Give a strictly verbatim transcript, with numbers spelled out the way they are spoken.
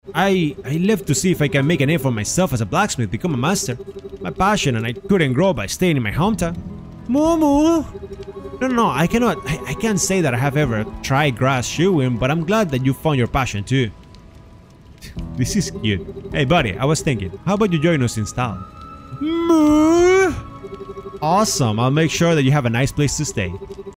I I live to see if I can make a name for myself as a blacksmith, become a master. My passion, and I couldn't grow by staying in my hometown. Moooo! No, no, no, I cannot, I, I can't say that I have ever tried grass shoeing, but I'm glad that you found your passion too. This is cute. Hey buddy, I was thinking, how about you join us in style? Moooo! Awesome, I'll make sure that you have a nice place to stay.